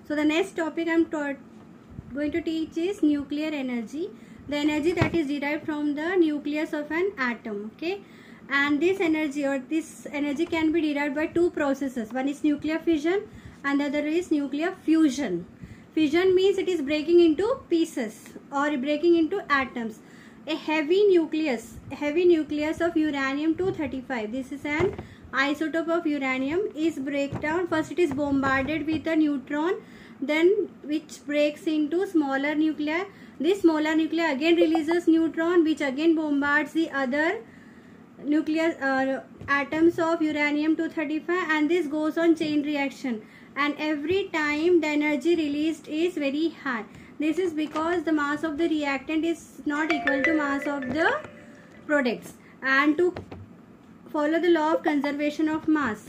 So the next topic I'm going to teach is nuclear energy, the energy that is derived from the nucleus of an atom. Okay, and this energy can be derived by two processes. One is nuclear fission and the other is nuclear fusion. Fission means it is breaking into pieces or breaking into atoms. A heavy nucleus of uranium-235, this is an isotope of uranium, is breakdown. First it is bombarded with a neutron, then which breaks into smaller nuclei. This smaller nuclei again releases neutron, which again bombards the other nucleus atoms of uranium-235, and this goes on chain reaction, and every time the energy released is very high. This is because the mass of the reactant is not equal to mass of the products, and to follow the law of conservation of mass,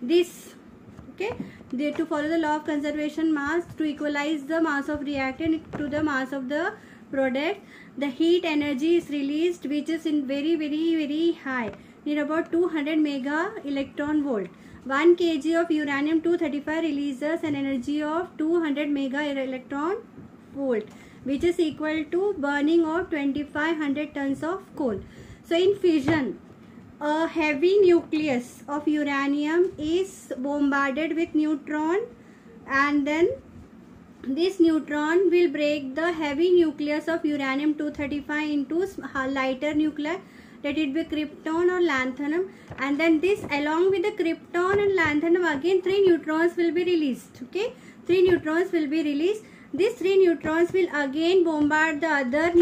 to follow the law of conservation mass, to equalize the mass of reactant to the mass of the product, the heat energy is released, which is in very high, near about 200 mega electron volt. 1 kg of uranium-235 releases an energy of 200 mega electron volt, which is equal to burning of 2500 tons of coal. So in fission, a heavy nucleus of uranium is bombarded with neutron, and then this neutron will break the heavy nucleus of uranium-235 into lighter nuclei, let it be krypton or lanthanum, and then this, along with the krypton and lanthanum, again 3 neutrons will be released. Okay, 3 neutrons will be released. These 3 neutrons will again bombard the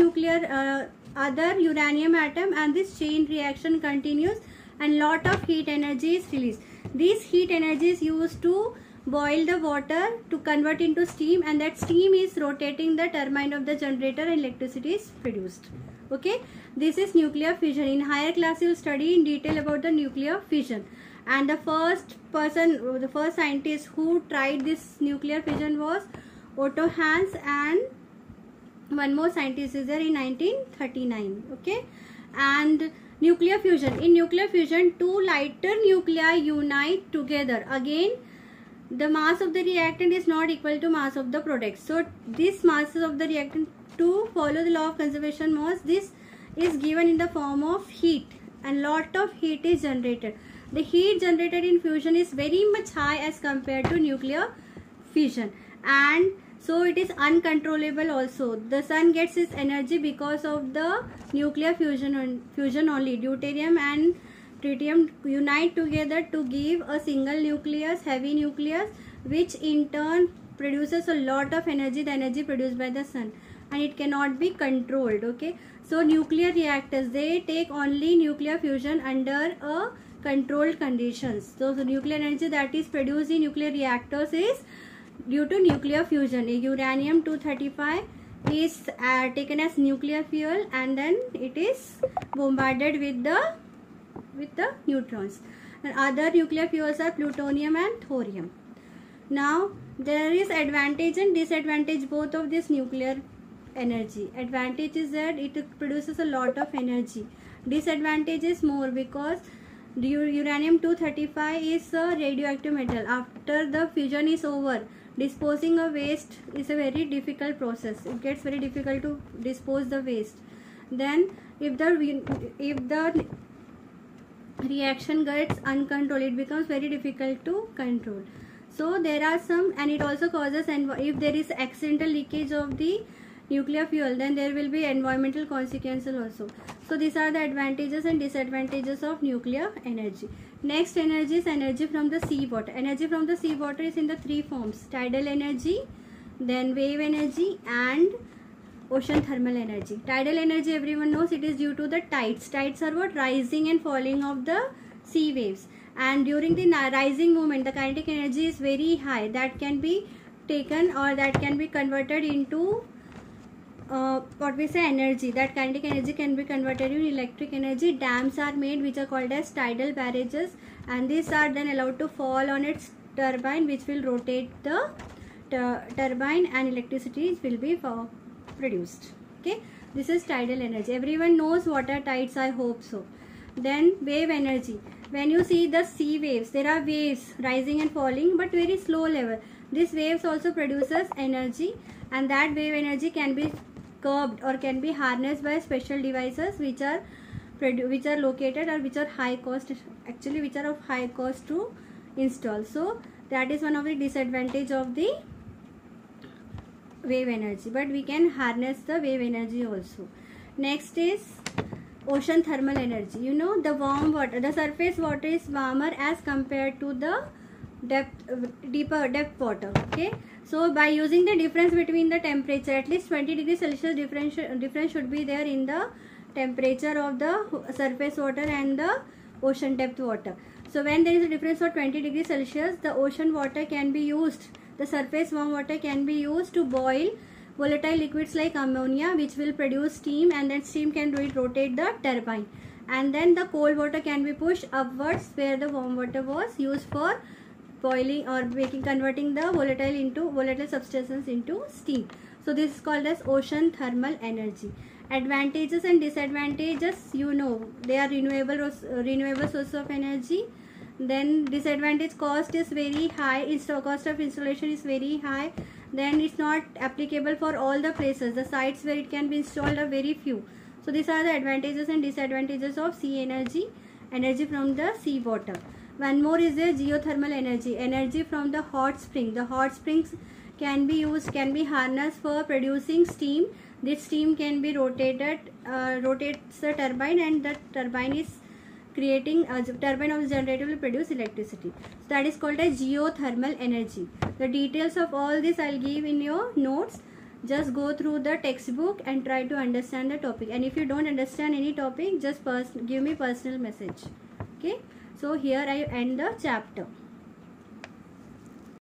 other uranium atom, and this chain reaction continues, and lot of heat energy is released. This heat energy is used to boil the water to convert into steam, and that steam is rotating the turbine of the generator, and electricity is produced. Okay, this is nuclear fission. In higher class you will study in detail about the nuclear fission, and the first scientist who tried this nuclear fission was Otto Hahn, and one more scientist is there in 1939. Okay, and nuclear fusion. In nuclear fusion, 2 lighter nuclei unite together. Again, the mass of the reactant is not equal to mass of the product. So this masses of the reactant, to follow the law of conservation mass, this is given in the form of heat, and lot of heat is generated. The heat generated in fusion is very much high as compared to nuclear fission, and so it is uncontrollable also. The sun gets its energy because of the nuclear fusion only. Deuterium and tritium unite together to give a single nucleus, heavy nucleus, which in turn produces a lot of energy, the energy produced by the sun, and it cannot be controlled. Okay, so nuclear reactors, they take only nuclear fusion under a controlled conditions. So the nuclear energy that is produced in nuclear reactors is due to nuclear fusion. A uranium-235 is taken as nuclear fuel, and then it is bombarded with the neutrons. And other nuclear fuels are plutonium and thorium. Now there is advantage and disadvantage both of this nuclear energy. Advantage is that it produces a lot of energy. Disadvantage is more because uranium-235 is a radioactive metal. After the fusion is over, disposing of waste is a very difficult process. It gets very difficult to dispose the waste. Then if the reaction gets uncontrolled, it becomes very difficult to control. So there are some, and it also causes, and if there is accidental leakage of the nuclear fuel, then there will be environmental consequences also. So these are the advantages and disadvantages of nuclear energy. Next energy is energy from the seawater. Energy from the seawater is in the 3 forms: tidal energy, then wave energy, and ocean thermal energy. Tidal energy, everyone knows, it is due to the tides. Tides are what? Rising and falling of the sea waves, and during the rising movement the kinetic energy is very high. That can be taken, or that can be converted into energy. That kinetic energy can be converted into electric energy. Dams are made which are called as tidal barrages, and these are then allowed to fall on its turbine, which will rotate the turbine, and electricity will be produced. Okay, this is tidal energy. Everyone knows what are tides, I hope so. Then wave energy. When you see the sea waves, there are waves rising and falling, but very slow level. This waves also produces energy, and that wave energy can be curbed or can be harnessed by special devices which are located or which are high cost, actually which are of high cost to install. So that is one of the disadvantage of the wave energy, but we can harness the wave energy also. Next is ocean thermal energy. You know, the warm water, the surface water is warmer as compared to the deeper depth water. Okay, so by using the difference between the temperature, at least 20 degrees Celsius difference should be there in the temperature of the surface water and the ocean depth water. So when there is a difference of 20 degrees Celsius, the ocean water can be used, the surface warm water can be used to boil volatile liquids like ammonia, which will produce steam, and that steam can rotate the turbine, and then the cold water can be pushed upwards where the warm water was used for boiling or converting the volatile substances into steam. So this is called as ocean thermal energy. Advantages and disadvantages, you know, they are renewable source of energy. Then disadvantage, cost is very high, cost of installation is very high. Then it's not applicable for all the places, the sites where it can be installed are very few. So these are the advantages and disadvantages of sea energy from the sea water. One more is the geothermal energy from the hot spring. The hot springs can be harnessed for producing steam. This steam can be rotates the turbine, and the turbine is creating a turbine of the generator will produce electricity. So that is called as geothermal energy. The details of all this I'll give in your notes. Just go through the textbook and try to understand the topic. And if you don't understand any topic, just give me personal message. Okay. So here I end the chapter.